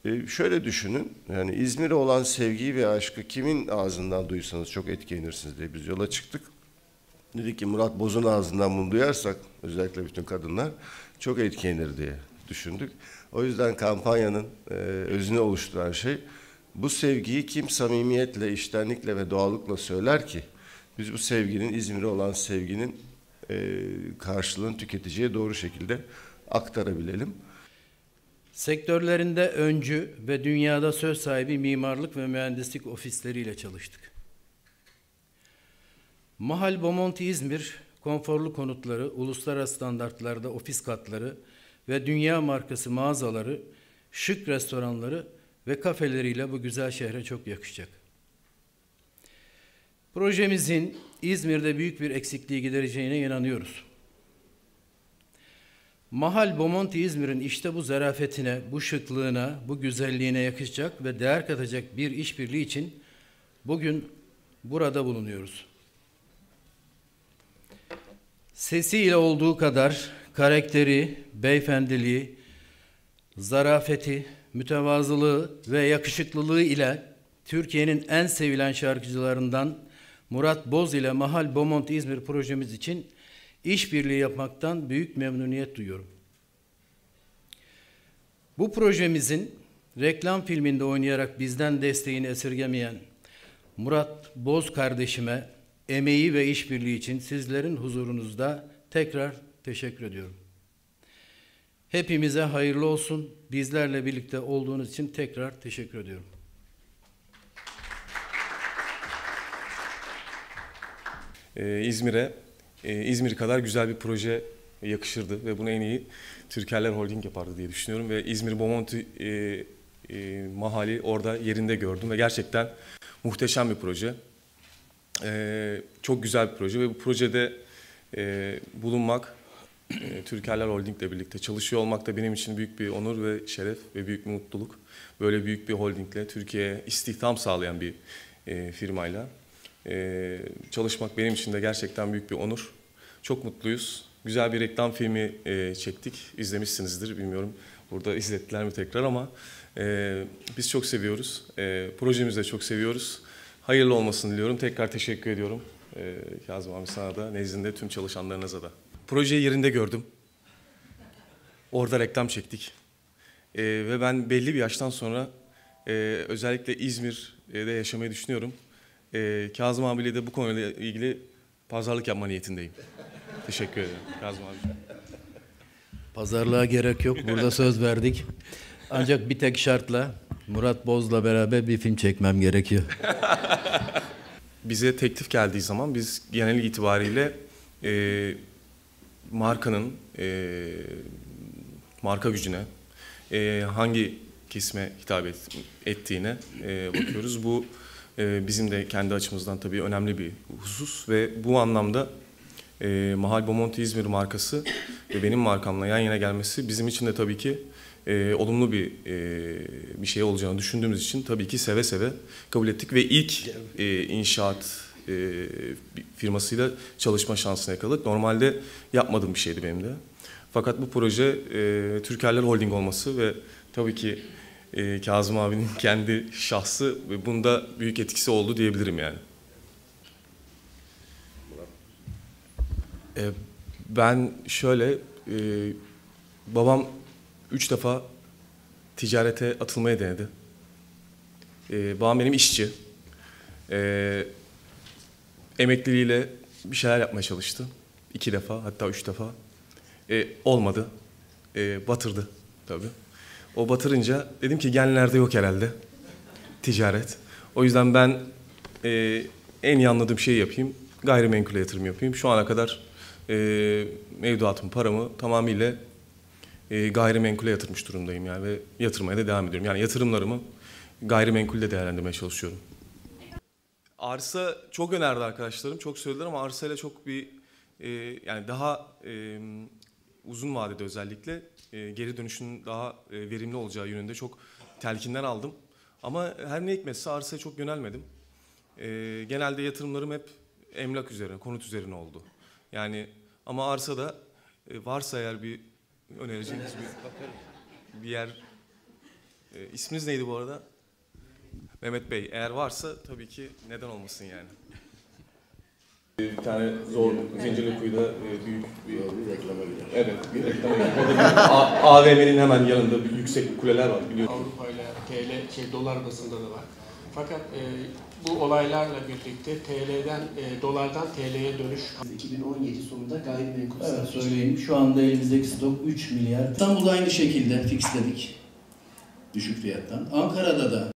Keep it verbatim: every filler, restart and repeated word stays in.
E, şöyle düşünün, yani İzmir'e olan sevgiyi ve aşkı kimin ağzından duysanız çok etkilenirsiniz diye biz yola çıktık. Dedik ki Murat Boz'un ağzından bunu duyarsak, özellikle bütün kadınlar çok etkilenir diye düşündük. O yüzden kampanyanın e, özünü oluşturan şey, bu sevgiyi kim samimiyetle, içtenlikle ve doğallıkla söyler ki, biz bu sevginin, İzmir'e olan sevginin e, karşılığını tüketiciye doğru şekilde aktarabilelim. Sektörlerinde öncü ve dünyada söz sahibi mimarlık ve mühendislik ofisleriyle çalıştık. Mahal Bomonti İzmir, konforlu konutları, uluslararası standartlarda ofis katları ve dünya markası mağazaları, şık restoranları ve kafeleriyle bu güzel şehre çok yakışacak. Projemizin İzmir'de büyük bir eksikliği gidereceğine inanıyoruz. Mahal Bomonti İzmir'in işte bu zarafetine, bu şıklığına, bu güzelliğine yakışacak ve değer katacak bir işbirliği için bugün burada bulunuyoruz. Sesiyle olduğu kadar karakteri, beyefendiliği, zarafeti, mütevazılığı ve yakışıklılığı ile Türkiye'nin en sevilen şarkıcılarından Murat Boz ile Mahal Bomonti İzmir projemiz için işbirliği yapmaktan büyük memnuniyet duyuyorum. Bu projemizin reklam filminde oynayarak bizden desteğini esirgemeyen Murat Boz kardeşime emeği ve işbirliği için sizlerin huzurunuzda tekrar teşekkür ediyorum. Hepimize hayırlı olsun. Bizlerle birlikte olduğunuz için tekrar teşekkür ediyorum. Ee, İzmir'e e, İzmir kadar güzel bir proje yakışırdı ve bunu en iyi Türkerler Holding yapardı diye düşünüyorum ve İzmir Bomonti e, e, Mahali orada yerinde gördüm ve gerçekten muhteşem bir proje. E, çok güzel bir proje ve bu projede e, bulunmak, e, Türkerler Holding ile birlikte çalışıyor olmak da benim için büyük bir onur ve şeref ve büyük bir mutluluk. Böyle büyük bir holdingle Türkiye'ye istihdam sağlayan bir e, firmayla e, çalışmak benim için de gerçekten büyük bir onur. Çok mutluyuz. Güzel bir reklam filmi e, çektik. İzlemişsinizdir, bilmiyorum burada izlettiler mi tekrar ama e, biz çok seviyoruz. E, projemizi de çok seviyoruz. Hayırlı olmasını diliyorum. Tekrar teşekkür ediyorum. E, Kazım abi sana da, nezdinde tüm çalışanlarınıza da. Projeyi yerinde gördüm. Orada reklam çektik. E, ve ben belli bir yaştan sonra e, özellikle İzmir'de yaşamayı düşünüyorum. E, Kazım abiyle de bu konuyla ilgili pazarlık yapma niyetindeyim. Teşekkür ederim Kazım abi. Pazarlığa gerek yok. Burada söz verdik. Ancak bir tek şartla Murat Boz'la beraber bir film çekmem gerekiyor. Bize teklif geldiği zaman biz genel itibariyle e, markanın e, marka gücüne, e, hangi kesime hitap et, ettiğine e, bakıyoruz. Bu e, bizim de kendi açımızdan tabii önemli bir husus ve bu anlamda e, Mahal Bomonti İzmir markası ve benim markamla yan yana gelmesi bizim için de tabii ki e, olumlu bir e, bir şey olacağını düşündüğümüz için tabii ki seve seve kabul ettik ve ilk e, inşaat e, firmasıyla çalışma şansını yakaladık. Normalde yapmadığım bir şeydi benim de. Fakat bu proje e, Türkerler Holding olması ve tabii ki e, Kazım abinin kendi şahsı ve bunda büyük etkisi oldu diyebilirim yani. E, ben şöyle, e, babam üç defa ticarete atılmaya denedi. E, babam benim işçi. E, emekliliğiyle bir şeyler yapmaya çalıştı. İki defa, hatta üç defa. E, olmadı. E, batırdı tabii. O batırınca dedim ki genlerde yok herhalde ticaret. O yüzden ben e, en iyi anladığım şeyi yapayım. Gayrimenkule yatırım yapayım. Şu ana kadar e, mevduatımı, paramı tamamıyla e, gayrimenkule yatırmış durumdayım yani ve yatırmaya da devam ediyorum. Yani yatırımlarımı gayrimenkulde değerlendirmeye çalışıyorum. Arsa çok önerdi arkadaşlarım, çok söylediler ama arsayla çok bir e, yani daha e, uzun vadede özellikle e, geri dönüşün daha e, verimli olacağı yönünde çok telkinler aldım. Ama her ne hikmetse arsaya çok yönelmedim. E, genelde yatırımlarım hep emlak üzerine, konut üzerine oldu. Yani ama arsada e, varsa eğer bir önereceğiniz bir, bir yer E, isminiz neydi bu arada? Mehmet Bey. Eğer varsa tabii ki neden olmasın yani. Bir tane zor Zincirlikuyu'da e, büyük bir, Bir reklama gider. evet, bir reklama gidiyor. Orada bir A- A V M'nin hemen yanında bir yüksek kuleler var biliyorsunuz. Avrupa ile T L, şey dolar bazında da var. Fakat e, bu olaylarla birlikte T L'den, e, dolardan T L'ye dönüş. iki bin on yedi sonunda gayrimenkul Evet satışları. söyleyeyim. Şu anda elimizdeki stok üç milyar. İstanbul'da aynı şekilde fixledik. Düşük fiyattan. Ankara'da da